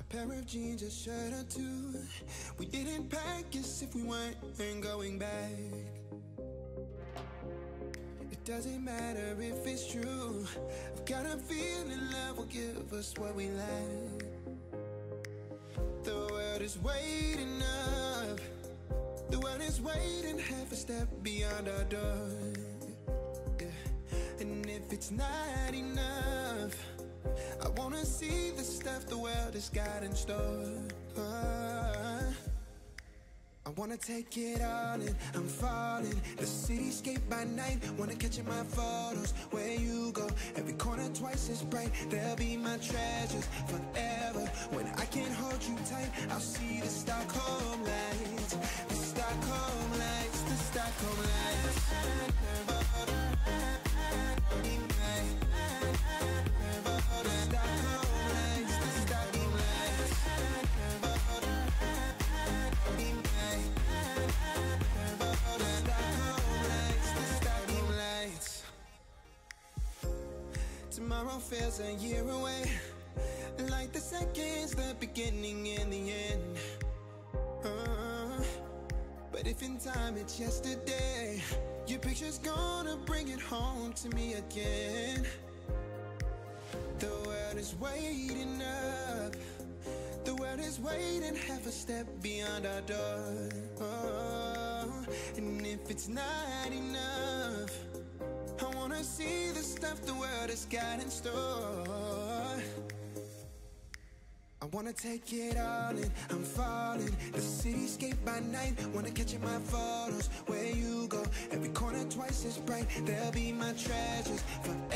pair of jeans, a shirt or two. We didn't pack as if we weren't going back. It doesn't matter if it's true. I've got a feeling love will give us what we lack. The world is waiting up. The world is waiting half a step beyond our door. Yeah. And if it's not enough, I wanna see the stuff the world has got in store. I wanna take it all in, I'm falling. The cityscape by night, wanna catch in my photos. Where you go, every corner twice as bright. They'll be my treasures forever. When I can't hold you tight, I'll see the Stockholm lights. The Stockholm lights, the Stockholm lights. Tomorrow feels a year away, like the seconds, the beginning and the end. But if in time it's yesterday, your picture's gonna bring it home to me again. The world is waiting up. The world is waiting half a step beyond our door. And if it's not enough, I wanna see the stuff the world has got in store. I wanna take it all in, I'm falling. The cityscape by night, wanna catch in my photos. Where you go, every corner twice as bright. They'll be my treasures forever.